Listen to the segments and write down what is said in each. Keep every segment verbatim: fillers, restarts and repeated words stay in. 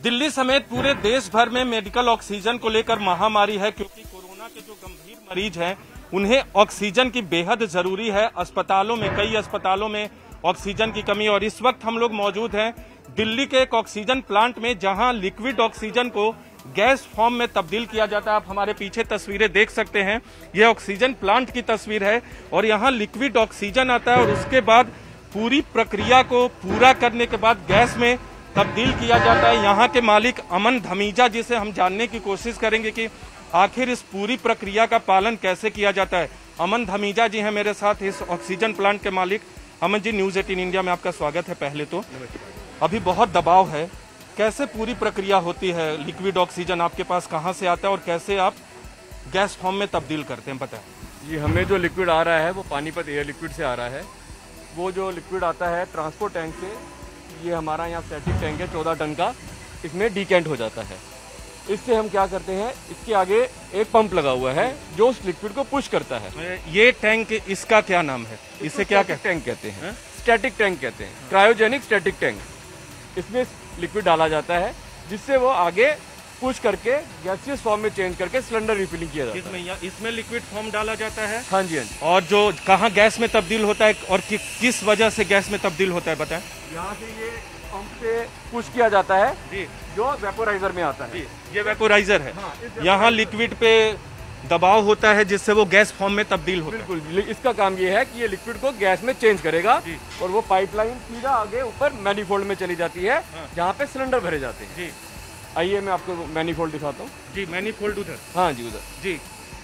दिल्ली समेत पूरे देश भर में मेडिकल ऑक्सीजन को लेकर महामारी है, क्योंकि कोरोना के जो गंभीर मरीज हैं उन्हें ऑक्सीजन की बेहद जरूरी है। अस्पतालों में, कई अस्पतालों में ऑक्सीजन की कमी। और इस वक्त हम लोग मौजूद हैं दिल्ली के एक ऑक्सीजन प्लांट में, जहां लिक्विड ऑक्सीजन को गैस फॉर्म में तब्दील किया जाता है। आप हमारे पीछे तस्वीरें देख सकते हैं, यह ऑक्सीजन प्लांट की तस्वीर है और यहाँ लिक्विड ऑक्सीजन आता है और उसके बाद पूरी प्रक्रिया को पूरा करने के बाद गैस में तब्दील किया जाता है। यहाँ के मालिक अमन धमीजा जी से हम जानने की कोशिश करेंगे कि आखिर इस पूरी प्रक्रिया का पालन कैसे किया जाता है। अमन धमीजा जी हैं मेरे साथ, इस ऑक्सीजन प्लांट के मालिक। Aman ji, news eighteen India में आपका स्वागत है। पहले तो अभी बहुत दबाव है, कैसे पूरी प्रक्रिया होती है? लिक्विड ऑक्सीजन आपके पास कहाँ से आता है और कैसे आप गैस फॉर्म में तब्दील करते हैं, बताएं। जी, हमें जो लिक्विड आ रहा है वो पानीपत एयर लिक्विड से आ रहा है। वो जो लिक्विड आता है ट्रांसपोर्ट टैंक से, ये हमारा यहाँ स्टैटिक टैंक है चौदह टन का, इसमें डीकेंट हो जाता है। इससे हम क्या करते हैं, इसके आगे एक पंप लगा हुआ है जो उस लिक्विड को पुश करता है। ये टैंक, इसका क्या नाम है? इसे क्या कहते टैंक कहते हैं? स्टैटिक टैंक कहते हैं, क्रायोजेनिक स्टैटिक टैंक। इसमें लिक्विड डाला जाता है जिससे वो आगे पुश करके गैसियस फॉर्म में चेंज करके सिलेंडर रिफिलिंग किया जाता है। इसमें इसमें लिक्विड फॉर्म डाला जाता है। हाँ जी, हाँ जी। और जो कहाँ गैस में तब्दील होता है और कि, किस वजह से गैस में तब्दील होता है, बताएं। यहाँ से ये पंप से पुश किया जाता है जी, जो वेपोराइजर में आता है जी। ये वेपोराइजर है। हाँ, यहाँ लिक्विड पे दबाव होता है जिससे वो गैस फॉर्म में तब्दील होता है। बिल्कुल, इसका काम ये है कि ये लिक्विड को गैस में चेंज करेगा और वो पाइपलाइन सीधा आगे ऊपर मैनीफोल्ड में चली जाती है। हाँ। जहाँ पे सिलेंडर भरे जाते हैं जी। आइए मैं आपको मैनीफोल्ड दिखाता हूँ जी। मैनीफोल्ड उधर? हाँ जी, उधर जी।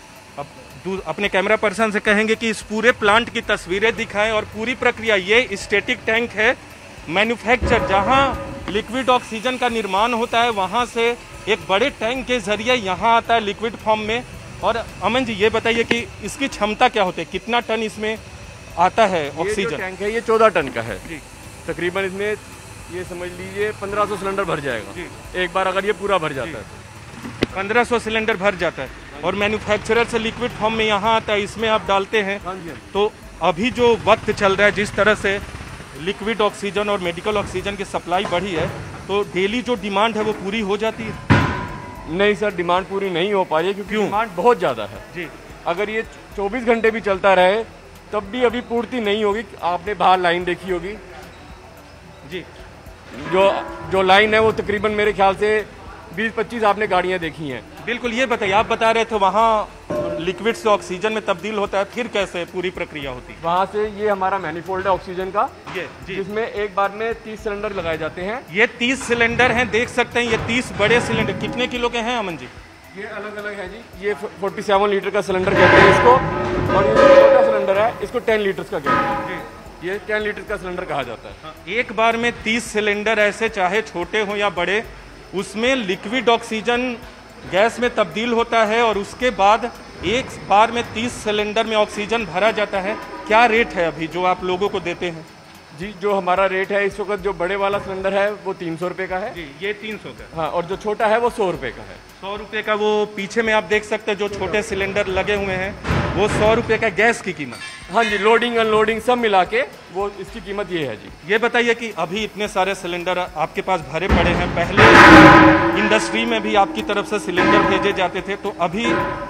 अब अपने कैमरा पर्सन से कहेंगे कि इस पूरे प्लांट की तस्वीरें दिखाएं और पूरी प्रक्रिया। ये स्टैटिक टैंक है मैन्युफैक्चर, जहां लिक्विड ऑक्सीजन का निर्माण होता है, वहां से एक बड़े टैंक के जरिए यहाँ आता है लिक्विड फॉर्म में। और अमन जी, ये बताइए कि इसकी क्षमता क्या होती है, कितना टन इसमें आता है ऑक्सीजन? ये टैंक है ये चौदह टन का है जी। तकरीबन इसमें ये समझ लीजिए पंद्रह सौ सिलेंडर भर जाएगा जी। एक बार अगर ये पूरा भर जाता है पंद्रह सौ सिलेंडर भर जाता है। और मैन्युफैक्चरर से लिक्विड फॉर्म में यहाँ आता है, इसमें आप डालते हैं। तो अभी जो वक्त चल रहा है, जिस तरह से लिक्विड ऑक्सीजन और मेडिकल ऑक्सीजन की सप्लाई बढ़ी है, तो डेली जो डिमांड है वो पूरी हो जाती है? नहीं सर, डिमांड पूरी नहीं हो पा रही है क्योंकि डिमांड बहुत ज़्यादा है जी। अगर ये चौबीस घंटे भी चलता रहे तब भी अभी पूर्ति नहीं होगी। आपने बाहर लाइन देखी होगी जी, जो जो लाइन है वो तकरीबन मेरे ख्याल से बीस पच्चीस आपने गाड़ियाँ देखी हैं। बिल्कुल। ये बताइए, आप बता रहे थे वहाँ लिक्विड से ऑक्सीजन में तब्दील होता है, फिर कैसे पूरी प्रक्रिया होती है? वहाँ से ये हमारा मैनीफोल्ड है ऑक्सीजन का, ये जी, जिसमें एक बार में तीस सिलेंडर लगाए जाते हैं। ये तीस सिलेंडर हैं, देख सकते हैं। ये तीस बड़े सिलेंडर कितने किलो के हैं अमन जी? ये अलग अलग है जी। ये सैंतालीस लीटर का सिलेंडर कहते हैं इसको, और ये जो छोटा सिलेंडर है इसको दस लीटर का कहते हैं जी। ये दस लीटर का सिलेंडर कहा जाता है। हाँ, एक बार में तीस सिलेंडर ऐसे, चाहे छोटे हो या बड़े, उसमें लिक्विड ऑक्सीजन गैस में तब्दील होता है और उसके बाद एक बार में तीस सिलेंडर में ऑक्सीजन भरा जाता है। क्या रेट है अभी जो आप लोगों को देते हैं? जी, जो हमारा रेट है इस वक्त, जो बड़े वाला सिलेंडर है वो तीन सौ रुपये का है जी। ये तीन सौ का? हाँ, और जो छोटा है वो सौ रुपये का है। सौ रुपये का। वो पीछे में आप देख सकते हैं जो छोटे सिलेंडर लगे हुए हैं, वो सौ रुपये का गैस की कीमत। हाँ जी, लोडिंग अनलोडिंग सब मिला के वो इसकी कीमत ये है जी। ये बताइए कि अभी इतने सारे सिलेंडर आपके पास भरे पड़े हैं, पहले इंडस्ट्री में भी आपकी तरफ से सिलेंडर भेजे जाते थे, तो अभी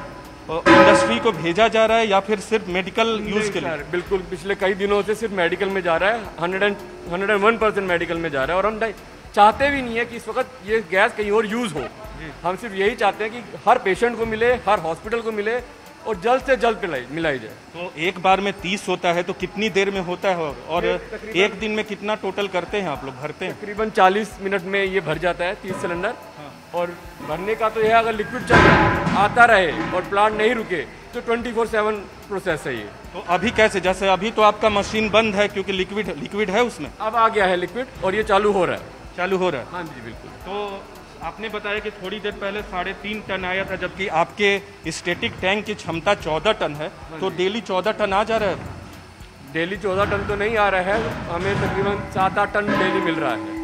इंडस्ट्री को भेजा जा रहा है या फिर सिर्फ मेडिकल यूज के लिए? बिल्कुल, पिछले कई दिनों से सिर्फ मेडिकल में जा रहा है। Hundred and hundred and one percent medical में जा रहा है। और हम चाहते भी नहीं है कि इस वक्त ये गैस कहीं और यूज हो। हम सिर्फ यही चाहते हैं कि हर पेशेंट को मिले, हर हॉस्पिटल को मिले और जल्द से जल्द पिलाई मिलाई जाए। तो एक बार में तीस होता है तो कितनी देर में होता है और एक दिन में कितना टोटल करते हैं आप लोग, भरते हैं? तकरीबन चालीस मिनट में ये भर जाता है तीस सिलेंडर। हाँ। और भरने का तो यह है, अगर लिक्विड चल आता रहे और प्लांट नहीं रुके तो ट्वेंटी फोर सेवन प्रोसेस है ये। तो अभी कैसे, जैसे अभी तो आपका मशीन बंद है क्योंकि लिक्विड लिक्विड है उसमें, अब आ गया है लिक्विड और ये चालू हो रहा है। चालू हो रहा है? हाँ जी, बिल्कुल। तो आपने बताया कि थोड़ी देर पहले साढ़े तीन टन आया था, जबकि आपके स्टैटिक टैंक की क्षमता चौदह टन है। तो डेली चौदह टन आ जा रहा है? डेली चौदह टन तो नहीं आ रहा है, हमें तकरीबन सात आठ टन डेली मिल रहा है।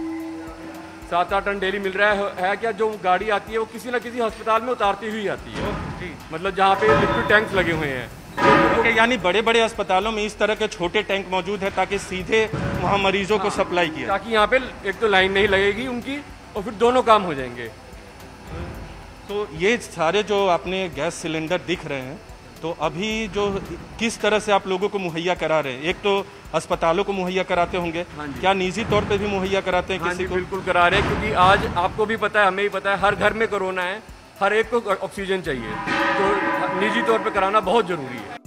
सात आठ टन डेली मिल रहा है, है क्या? जो गाड़ी आती है वो किसी न किसी अस्पताल में उतारती हुई आती है जी। मतलब जहाँ पे लिक्विड टैंक्स लगे हुए हैं, Okay, यानी बड़े बड़े अस्पतालों में इस तरह के छोटे टैंक मौजूद है ताकि सीधे वहाँ मरीजों को सप्लाई किया, ताकि यहाँ पे एक तो लाइन नहीं लगेगी उनकी और फिर दोनों काम हो जाएंगे। तो ये सारे जो आपने गैस सिलेंडर दिख रहे हैं, तो अभी जो किस तरह से आप लोगों को मुहैया करा रहे हैं? एक तो अस्पतालों को मुहैया कराते होंगे, हाँ जी। क्या निजी तौर पे भी मुहैया कराते हैं हाँ किसी जी, को? बिल्कुल करा रहे हैं, क्योंकि आज आपको भी पता है, हमें भी पता है, हर घर में कोरोना है, हर एक को ऑक्सीजन चाहिए, तो निजी तौर पे कराना बहुत ज़रूरी है।